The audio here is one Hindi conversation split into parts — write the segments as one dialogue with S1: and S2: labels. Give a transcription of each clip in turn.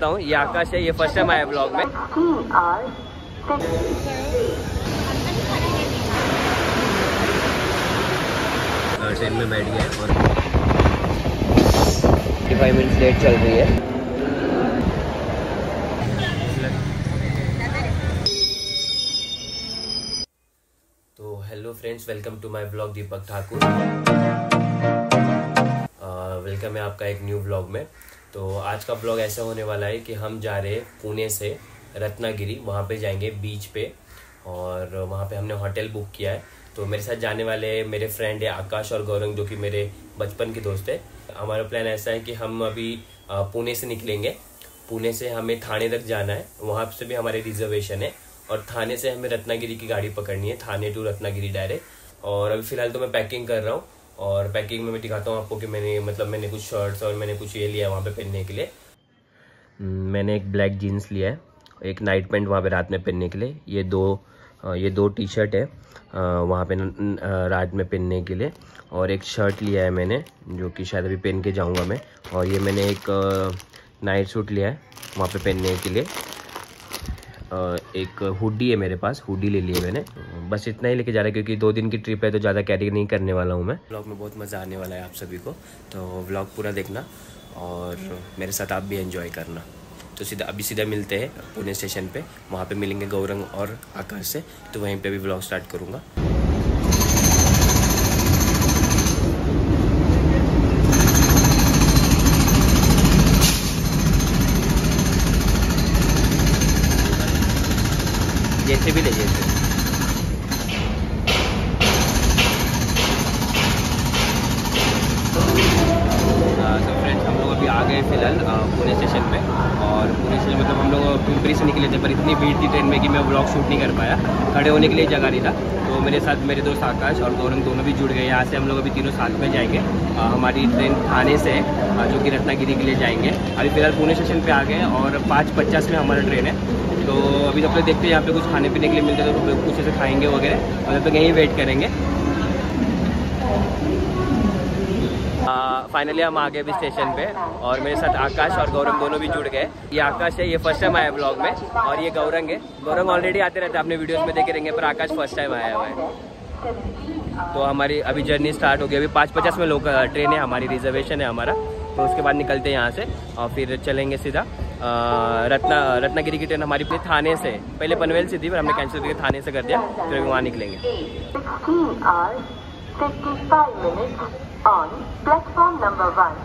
S1: हूँ। ये आकाश है, ये फर्स्ट टाइम आया ब्लॉग में। ट्रेन में बैठ गए और 55 मिनट्स लेट चल रही है। तो hello friends, welcome to my blog Deepak Thakur. Welcome है आपका एक न्यू ब्लॉग में। तो आज का ब्लॉग ऐसा होने वाला है कि हम जा रहे हैं पुणे से रत्नागिरी, वहाँ पे जाएंगे बीच पे और वहाँ पे हमने होटल बुक किया है। तो मेरे साथ जाने वाले मेरे फ्रेंड है आकाश और गौरंग, जो कि मेरे बचपन के दोस्त है। हमारा प्लान ऐसा है कि हम अभी पुणे से निकलेंगे। पुणे से हमें थाने तक जाना है, वहाँ से भी हमारे रिजर्वेशन है और थाने से हमें रत्नागिरी की गाड़ी पकड़नी है, थाने टू रत्नागिरी डायरेक्ट। और अभी फ़िलहाल तो मैं पैकिंग कर रहा हूँ और पैकिंग में मैं दिखाता हूँ आपको कि मैंने कुछ शर्ट्स और मैंने कुछ ये लिया वहाँ पे पहनने के लिए। मैंने एक ब्लैक जीन्स लिया है, एक नाइट पैंट वहाँ पे रात में पहनने के लिए, ये दो टी शर्ट है वहाँ पे रात में पहनने के लिए, और एक शर्ट लिया है मैंने जो कि शायद अभी पहन के जाऊँगा मैं। और ये मैंने एक नाइट सूट लिया है वहाँ पे पहनने के लिए। एक हुडी है मेरे पास, हुडी ले लिए मैंने। बस इतना ही लेके जा रहा है क्योंकि 2 दिन की ट्रिप है तो ज़्यादा कैरी नहीं करने वाला हूँ मैं। व्लॉग में बहुत मज़ा आने वाला है आप सभी को, तो व्लॉग पूरा देखना और मेरे साथ आप भी एंजॉय करना। तो सीधा मिलते हैं पुणे स्टेशन पे, वहाँ पे मिलेंगे गौरंग और आकाश से, तो वहीं पे भी व्लॉग स्टार्ट करूँगा। जैसे भी ले जैसे तो फ्रेंड्स, हम लोग अभी आ गए फिलहाल पुणे स्टेशन पे। और पुणे से मतलब हम लोग पिंपरी से निकले थे, पर इतनी भीड़ थी ट्रेन में कि मैं ब्लॉग शूट नहीं कर पाया, खड़े होने के लिए जगह नहीं था। तो मेरे साथ मेरे दोस्त आकाश और गौरंग दोनों भी जुड़ गए। यहाँ से हम लोग अभी तीनों साथ में जाएंगे। हमारी ट्रेन थाने से जो कि रत्नागिरी के लिए जाएंगे। अभी फिलहाल पुणे स्टेशन पे आ गए और 5:50 में हमारा ट्रेन है। तो अभी तक देखते हैं यहाँ पे कुछ खाने पीने के लिए मिलते हैं तो कुछ ऐसे खाएंगे वगैरह, और तब तक यहीं वेट करेंगे। फाइनली हम आ गए अभी स्टेशन पे और मेरे साथ आकाश और गौरंग दोनों भी जुड़ गए। ये आकाश है, ये फर्स्ट टाइम आया ब्लॉग में, और ये गौरंग है। गौरंग ऑलरेडी आते रहते हैं, आपने वीडियोस में देखे रहेंगे, पर आकाश फर्स्ट टाइम आया हुआ है। तो हमारी अभी जर्नी स्टार्ट हो गई। अभी 5:50 में लोकल ट्रेन है, हमारी रिजर्वेशन है हमारा। तो उसके बाद निकलते हैं यहाँ से और फिर चलेंगे सीधा रत्नागिरी की ट्रेन हमारी थाने से, पहले पनवेल से थी पर हमने कैंसिल करके थाने से कर दिया, फिर वहाँ निकलेंगे। 55 minutes on platform number 1.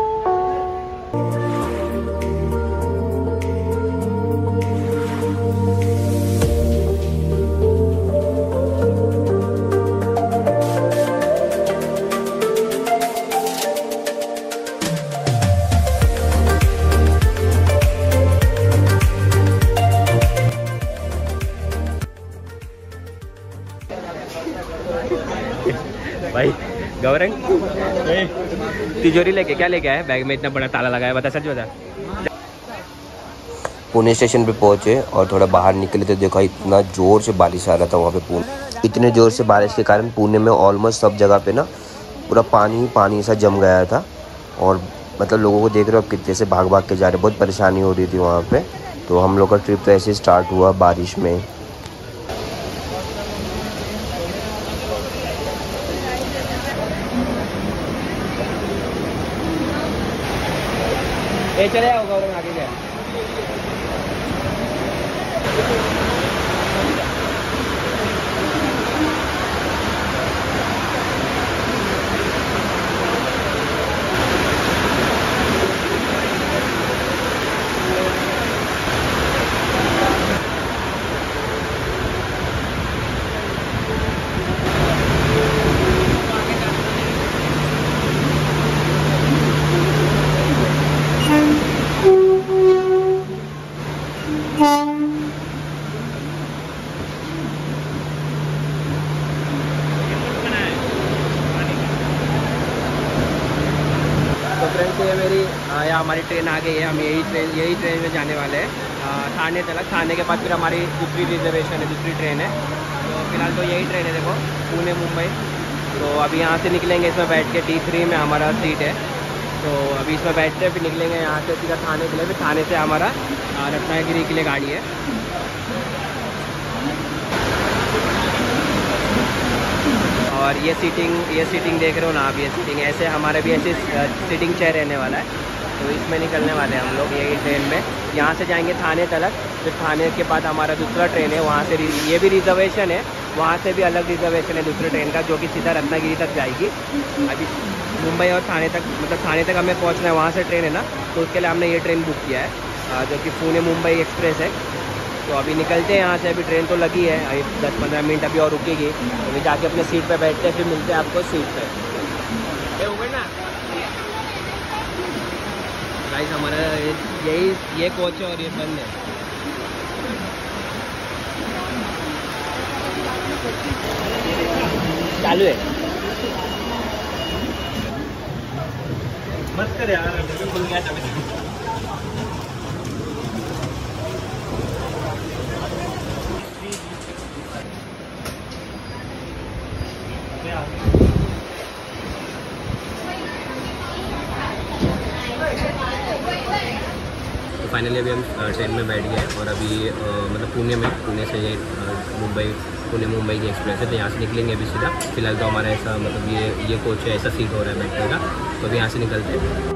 S1: भाई गौरंग तिजोरी लेके क्या लेके आया बैग में, इतना बड़ा ताला लगाया, बता सच बता। पुणे स्टेशन पे पहुंचे और थोड़ा बाहर निकले तो देखा इतना जोर से बारिश आ रहा था वहाँ पे पुणे। इतने जोर से बारिश के कारण पुणे में ऑलमोस्ट सब जगह पे ना पूरा पानी सा जम गया था। और मतलब लोगों को देख रहे हो अब कितने से भाग के जा रहे, बहुत परेशानी हो रही थी वहाँ पे। तो हम लोग का ट्रिप तो ऐसे स्टार्ट हुआ बारिश में। चले आओ गौरंग, आगे गया। फ्रेंड्स ये मेरी यहाँ हमारी ट्रेन आ गई है। हम यही ट्रेन में जाने वाले हैं थाने तक। थाने के बाद फिर हमारी दूसरी रिजर्वेशन है, दूसरी ट्रेन है। तो फिलहाल तो यही ट्रेन है, देखो पुणे मुंबई। तो अभी यहाँ से निकलेंगे, इसमें बैठ के D3 में हमारा सीट है। तो अभी इसमें बैठते हैं, फिर निकलेंगे यहाँ से सीधा थाने के लिए। फिर थाने से हमारा रत्नागिरी के लिए गाड़ी है। और ये सीटिंग देख रहे हो ना आप, ये सीटिंग ऐसे हमारे भी ऐसे सीटिंग चेयर रहने वाला है। तो इसमें निकलने वाले हैं हम लोग यही ट्रेन में। यहाँ से जाएंगे थाने तक, फिर थाने के बाद हमारा दूसरा ट्रेन है, वहाँ से ये भी रिजर्वेशन है, वहाँ से भी अलग रिजर्वेशन है दूसरे ट्रेन का, जो कि सीधा रत्नागिरी तक जाएगी। अभी मुंबई और थाने तक, मतलब थाने तक हमें पहुँचना है, वहाँ से ट्रेन है ना, तो उसके लिए हमने ये ट्रेन बुक किया है जो कि पुणे मुंबई एक्सप्रेस है। तो अभी निकलते हैं यहाँ से, अभी ट्रेन तो लगी है, अभी 10-15 मिनट अभी और रुकेगी। तो अभी जाके अपने सीट पे बैठते हैं, फिर मिलते हैं आपको सीट पे। ना गाइस, हमारा ये कोच है और ये बंद है। चालू है, मत कर यार, खुल गया था। तो फाइनली अभी हम ट्रेन में बैठ गए और अभी मतलब पुणे से ये पुणे मुंबई की एक्सप्रेस है। तो यहाँ से निकलेंगे अभी सीधा। फिलहाल तो हमारा ऐसा मतलब ये कोच है, ऐसा सीट हो रहा है बैठने का। तो अभी यहाँ से निकलते हैं।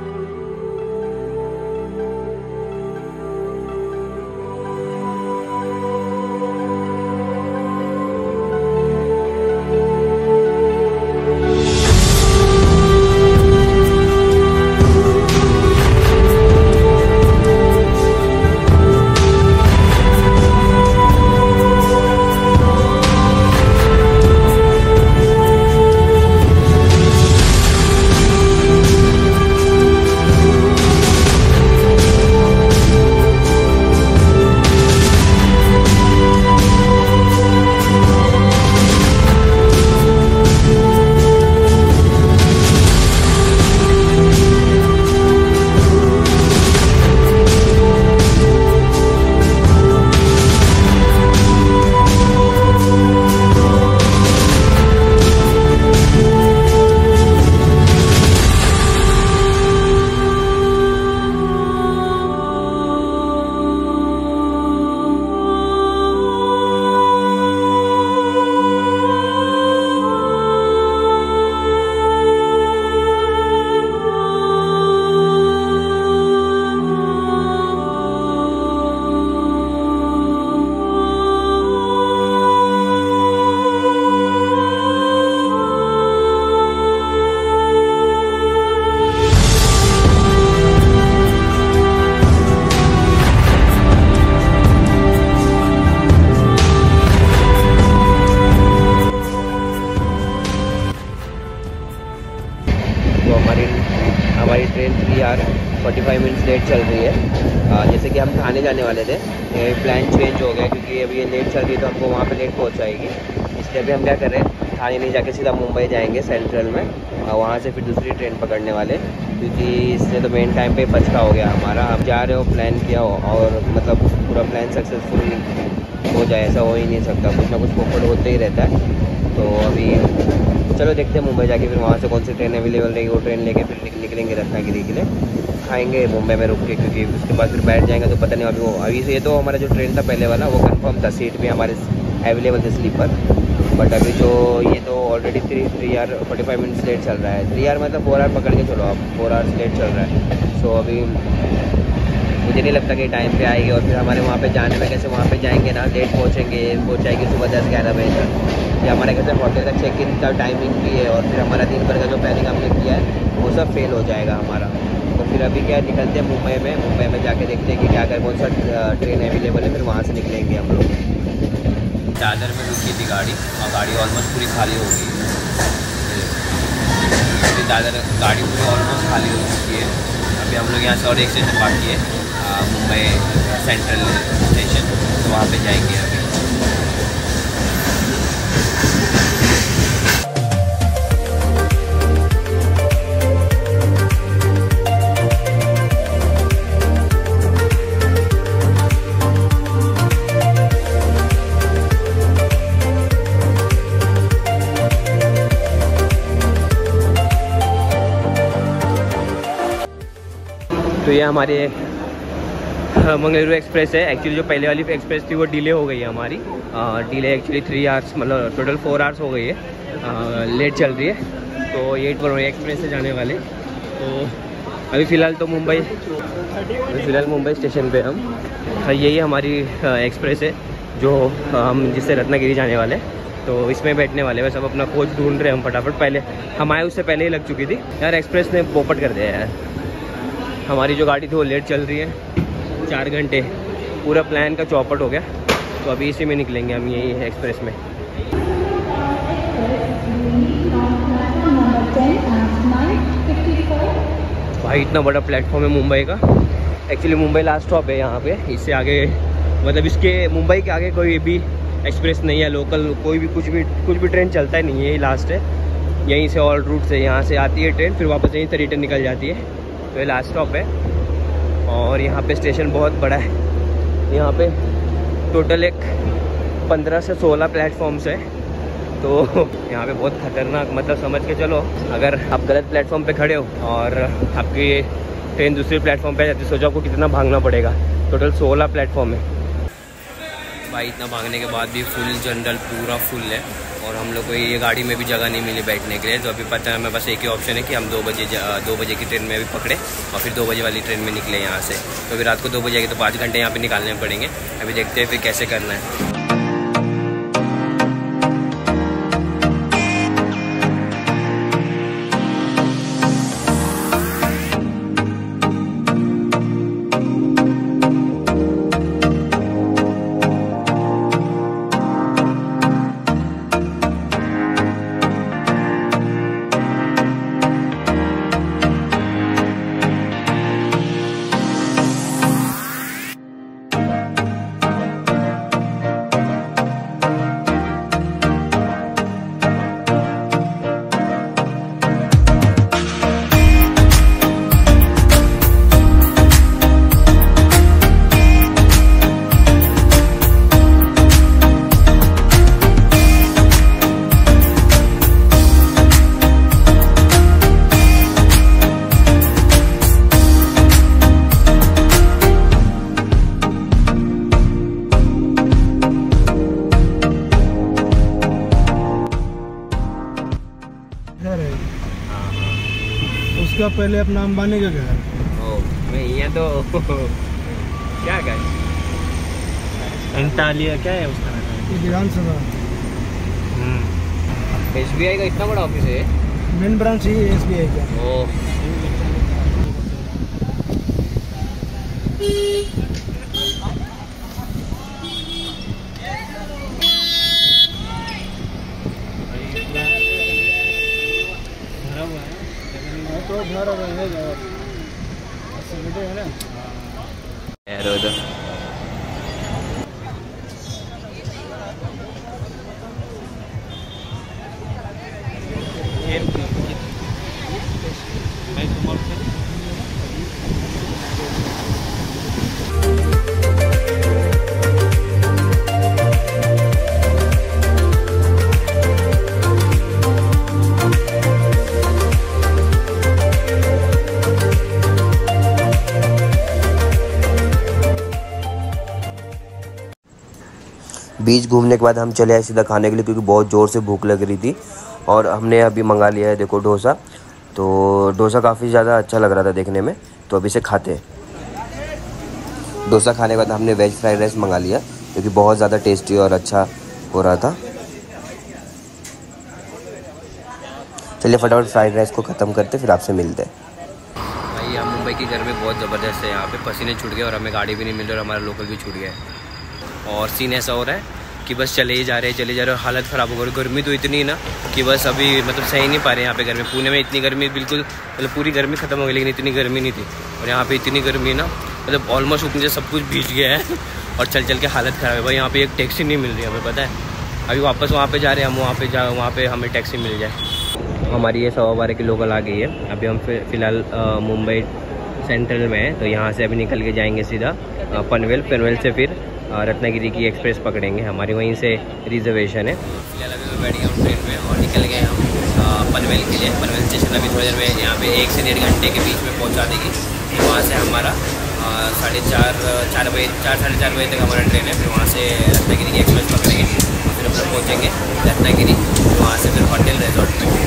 S1: हमारी ट्रेन 3:45 मिनट्स लेट चल रही है। जैसे कि हम थाने जाने वाले थे, प्लान चेंज हो गया क्योंकि अभी ये लेट चल रही है तो हमको वहाँ पे लेट पहुँचाएगी। इसलिए अभी हम क्या कर रहे हैं, थाने नहीं जाके सीधा मुंबई जाएंगे सेंट्रल में, वहाँ से फिर दूसरी ट्रेन पकड़ने वाले, क्योंकि इससे तो मेन टाइम पे बचका हो गया हमारा। हम जा रहे हो, प्लान किया हो और मतलब पूरा प्लान सक्सेसफुल हो जाए ऐसा हो ही नहीं सकता, कुछ ना कुछ पोपट होते ही रहता है। तो अभी चलो देखते हैं मुंबई जाके, फिर वहाँ से कौन सी ट्रेन अवेलेबल रहेगी वो ट्रेन लेके फिर निकलेंगे रत्नागिरी के लिए। खाएंगे मुंबई में रुक के, क्योंकि उसके बाद फिर बैठ जाएंगे तो पता नहीं अभी से। ये तो हमारा जो ट्रेन था पहले वाला वो कंफर्म था, सीट भी हमारे अवेलेबल थे स्लीपर। बट अभी जो ये तो ऑलरेडी 3:45 मिनट्स लेट चल रहा है। 3 आवर मतलब 4 आवर पकड़ के चलो आप, 4 आवर्स लेट चल रहा है। सो अभी मुझे नहीं लगता कि टाइम पे आएगी। और फिर हमारे वहाँ पे जाने में कैसे, वहाँ पे जाएंगे ना लेट पहुँचेंगे, पहुँचाएगी सुबह 10-11 बजे तक। या हमारे घर से होटल का चेक इन का टाइमिंग भी है, और फिर हमारा दिन भर का जो प्लानिंग हमने किया है वो सब फेल हो जाएगा हमारा। तो फिर अभी क्या निकलते हैं मुंबई में जाके देखते हैं कि क्या कौन सा ट्रेन अवेलेबल है, फिर वहाँ से निकलेंगे हम लोग। दादर में रुकी थी गाड़ी और गाड़ी ऑलमोस्ट पूरी खाली हो गई। अभी दादर गाड़ी पूरी ऑलमोस्ट खाली हो चुकी है। अभी हम लोग यहाँ से और एक स्टेशन बाकी है, मुंबई सेंट्रल स्टेशन, तो वहाँ पे जाएंगे अभी। तो ये हमारे मंगलुरु एक्सप्रेस है। एक्चुअली जो पहले वाली एक्सप्रेस थी वो डिले हो गई है हमारी। डिले एक्चुअली 3 आवर्स, मतलब टोटल 4 आवर्स हो गई है, लेट चल रही है। तो ये एक्सप्रेस से जाने वाले। तो अभी फ़िलहाल तो मुंबई स्टेशन पे हम। यही हमारी एक्सप्रेस है जो हम जिससे रत्नागिरी जाने वाले हैं। तो इसमें बैठने वाले, बस अब अपना कोच ढूंढ रहे हैं हम फटाफट। पहले हम आए उससे पहले ही लग चुकी थी यार, एक्सप्रेस ने पोपट कर दिया यार। हमारी जो गाड़ी थी वो लेट चल रही है 4 घंटे, पूरा प्लान का चौपट हो गया। तो अभी इसी में निकलेंगे हम, यही एक्सप्रेस में। भाई इतना बड़ा प्लेटफॉर्म है मुंबई का। एक्चुअली मुंबई लास्ट स्टॉप है यहाँ पे। इससे आगे, मतलब इसके मुंबई के आगे कोई भी एक्सप्रेस नहीं है, लोकल कोई भी कुछ भी ट्रेन चलता ही नहीं है, यही लास्ट है। यहीं से ऑल रूट से यहाँ से आती है ट्रेन, फिर वापस यहीं से रिटर्न निकल जाती है। तो ये लास्ट स्टॉप है। और यहाँ पे स्टेशन बहुत बड़ा है। यहाँ पे टोटल एक 15 से 16 प्लेटफॉर्म्स है। तो यहाँ पे बहुत ख़तरनाक, मतलब समझ के चलो, अगर आप गलत प्लेटफॉर्म पे खड़े हो और आपकी ट्रेन दूसरे प्लेटफॉर्म पे जाती है, सोचो आपको कितना भागना पड़ेगा। टोटल 16 प्लेटफॉर्म है भाई। इतना भागने के बाद भी फुल जनरल पूरा फुल है। और हम लोग को ये गाड़ी में भी जगह नहीं मिली बैठने के लिए। तो अभी पता है हमें बस एक ही ऑप्शन है कि हम 2 बजे की ट्रेन में भी पकड़े और फिर 2 बजे वाली ट्रेन में निकले यहाँ से। तो अभी रात को 2 बजे आएगी, तो 5 घंटे यहाँ पे निकालने पड़ेंगे। अभी देखते हैं फिर कैसे करना है।
S2: उसका पहले अपना अंबानी का घर।
S1: मैं यहाँ तो क्या कर
S2: अंटालिया क्या है उसका विधानसभा।
S1: SBI का इतना बड़ा ऑफिस है।
S2: मेन ब्रांच ही SBI का। तो घर रहेगा है ना
S1: यार उधर। बीच घूमने के बाद हम चले आए सीधा खाने के लिए, क्योंकि बहुत ज़ोर से भूख लग रही थी। और हमने अभी मंगा लिया है, देखो डोसा। तो डोसा काफ़ी ज़्यादा अच्छा लग रहा था देखने में, तो अभी से खाते हैं। डोसा खाने के बाद हमने वेज फ्राइड राइस मंगा लिया, क्योंकि बहुत ज़्यादा टेस्टी और अच्छा हो रहा था। चलिए फटाफट फ्राइड राइस को ख़त्म करते, फिर आपसे मिलते हैं। भाई यहाँ मुंबई की गर्मी बहुत ज़बरदस्त है। यहाँ पे पसीने छूट गए और हमें गाड़ी भी नहीं मिल रही और हमारा लोकल भी छूट गया है। और सीन ऐसा हो रहा है कि बस चले ही जा रहे और हालत ख़राब हो गई। गर्मी तो इतनी ना कि बस अभी मतलब सही नहीं पा रहे यहाँ पे गर्मी। पुणे में इतनी गर्मी बिल्कुल, मतलब पूरी गर्मी ख़त्म हो गई, लेकिन इतनी गर्मी नहीं थी। और यहाँ पे इतनी गर्मी ना, मतलब ऑलमोस्ट ऊपर से सब कुछ भीग गया है और चल के हालत ख़राब है। भाई यहाँ पे एक टैक्सी नहीं मिल रही हमें, पता है। अभी वापस वहाँ पे जा रहे हैं हम, वहाँ पे हमें टैक्सी मिल जाए। हमारी ये 12:15 की लोकल आ गई है। अभी हम फ़िलहाल मुंबई सेंट्रल में है। तो यहाँ से अभी निकल के जाएंगे सीधा पनवेल से फिर रत्नागिरी की एक्सप्रेस पकड़ेंगे। हमारी वहीं से रिजर्वेशन है। फिलहाल अभी मैं बैठ गया हूँ ट्रेन में और निकल गए हम पनवेल के लिए। पनवेल स्टेशन अभी थोड़ी देर में यहाँ पे 1 से 1.5 घंटे के बीच में पहुँचा देगी। तो वहाँ से हमारा 4:30 बजे 4-4:30 बजे तक हमारा ट्रेन है। फिर वहाँ से रत्नागिरी की एक्सप्रेस पकड़ेंगे और फिर हम लोग पहुँचेंगे रत्नागिरी। वहाँ से फिर होटल रिजॉर्ट में।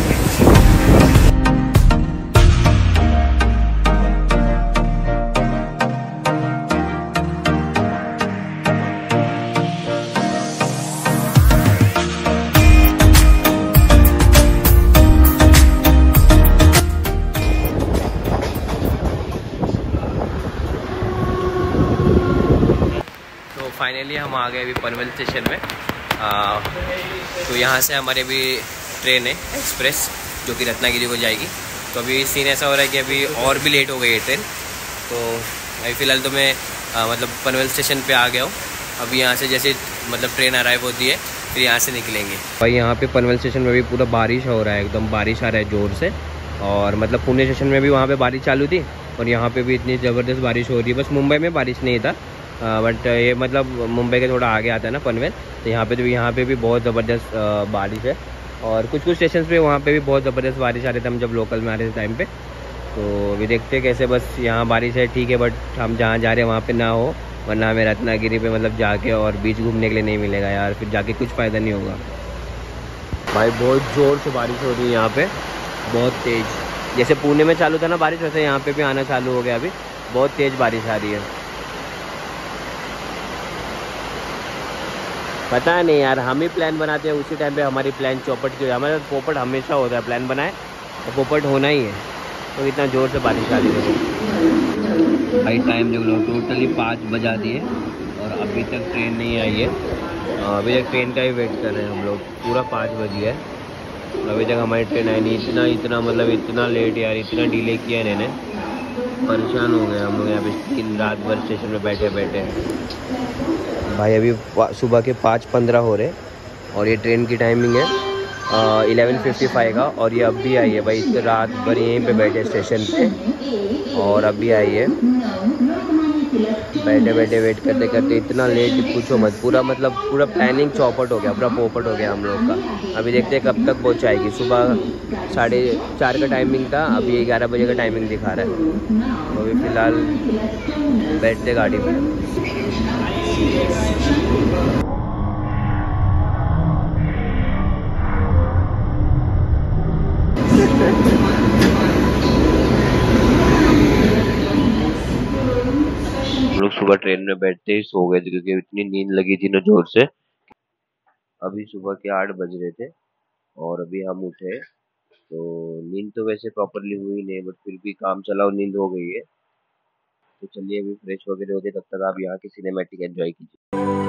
S1: फाइनली हम आ गए अभी पनवेल स्टेशन में। तो यहाँ से हमारे भी ट्रेन है एक्सप्रेस जो कि रत्नागिरी को जाएगी। तो अभी सीन ऐसा हो रहा है कि अभी और भी लेट हो गई है ट्रेन। तो अभी फ़िलहाल तो मैं मतलब पनवेल स्टेशन पे आ गया हूँ। अभी यहाँ से जैसे मतलब ट्रेन अराइव होती है फिर यहाँ से निकलेंगे। भाई यहाँ पे पनवेल स्टेशन में भी पूरा बारिश हो रहा है, एकदम बारिश आ रहा है ज़ोर से। और मतलब पुणे स्टेशन में भी वहाँ पे बारिश चालू थी और यहाँ पे भी इतनी ज़बरदस्त बारिश हो रही है। बस मुंबई में बारिश नहीं था, बट ये मतलब मुंबई के थोड़ा आगे आता है ना पनवेल, तो यहाँ पे भी बहुत ज़बरदस्त बारिश है। और कुछ स्टेशन पे वहाँ पे भी बहुत ज़बरदस्त बारिश आ रही थी हम जब लोकल में आ रहे थे टाइम पे। तो अभी देखते कैसे, बस यहाँ बारिश है ठीक है, बट हम जहाँ जा रहे हैं वहाँ पे ना हो, वरना हमें रत्नागिरी पे मतलब जाके और बीच घूमने के लिए नहीं मिलेगा यार, फिर जाके कुछ फ़ायदा नहीं होगा। भाई बहुत ज़ोर से बारिश हो रही है यहाँ पे, बहुत तेज़। जैसे पुणे में चालू था ना बारिश, वैसे यहाँ पे भी आना चालू हो गया। अभी बहुत तेज़ बारिश आ रही है। पता नहीं यार, हम ही प्लान बनाते हैं उसी टाइम पे हमारी प्लान चौपट की। हमारा पोपट हमेशा होता है, प्लान बनाए और पोपट होना ही है। तो इतना ज़ोर से बारिश आ रही है। भाई टाइम देख लो, टोटली 5 बजा दिए और अभी तक ट्रेन नहीं आई है। अभी तक ट्रेन का ही वेट कर रहे हैं हम लोग, पूरा 5 बज गया है अभी तक हमारी ट्रेन आई नहीं। इतना मतलब इतना लेट यार, इतना डिले किया है इन्होंने, परेशान हो गए हम लोग यहाँ पे 3 रात भर स्टेशन में बैठे बैठे। भाई अभी सुबह के 5:15 हो रहे और ये ट्रेन की टाइमिंग है 11:55 का, और ये अब भी आई है। भाई इतने रात भर यहीं पे बैठे स्टेशन पे और अभी आई है। बैठे बैठे वेट करते करते इतना लेट पूछो मत, पूरा मतलब पूरा प्लानिंग चौपट हो गया, पूरा पोपट हो गया हम लोग का। अभी देखते हैं कब तक पहुँचाएगी। सुबह 4:30 का टाइमिंग था, अभी 11 बजे का टाइमिंग दिखा रहा है। तो अभी फ़िलहाल बैठते गाड़ी में। हम लोग सुबह ट्रेन में बैठते ही सो गए थे क्योंकि इतनी नींद लगी थी ना जोर से। अभी सुबह के 8 बज रहे थे और अभी हम उठे। तो नींद तो वैसे प्रॉपरली हुई नहीं, बट फिर भी काम चला और नींद हो गई है। तो चलिए अभी फ्रेश वगैरह होते, तब तक आप यहाँ की सिनेमैटिक एंजॉय कीजिए।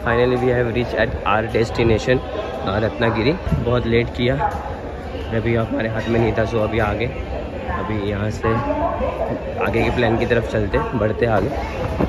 S1: Finally we have reach at our destination Ratnagiri. बहुत लेट किया, अभी हमारे हाथ में नहीं था, सो अभी आगे, अभी यहाँ से आगे के प्लान की तरफ चलते, बढ़ते आगे।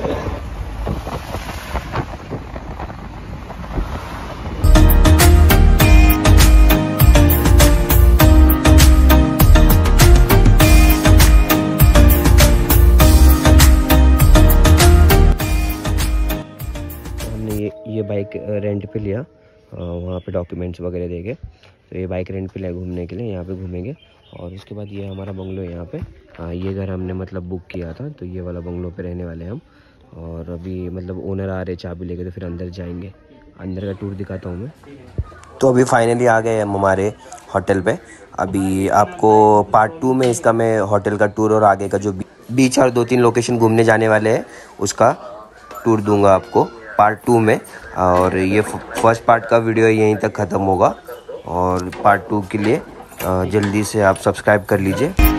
S1: ये बाइक रेंट पे लिया, वहाँ पे डॉक्यूमेंट्स वगैरह देके, तो ये बाइक रेंट पे लिया घूमने के लिए, यहाँ पे घूमेंगे। और उसके बाद ये हमारा बंगलो है यहाँ पे। ये घर हमने मतलब बुक किया था, तो ये वाला बंगलो पे रहने वाले हैं हम। और अभी मतलब ओनर आ रहे चाबी लेके, तो फिर अंदर जाएंगे, अंदर का टूर दिखाता हूँ मैं। तो अभी फाइनली आ गए हम हमारे होटल पे। अभी आपको पार्ट 2 में इसका मैं होटल का टूर और आगे का जो बीच और 2-3 लोकेशन घूमने जाने वाले हैं उसका टूर दूंगा आपको पार्ट 2 में। और ये फर्स्ट पार्ट का वीडियो यहीं तक ख़त्म होगा, और पार्ट 2 के लिए जल्दी से आप सब्सक्राइब कर लीजिए।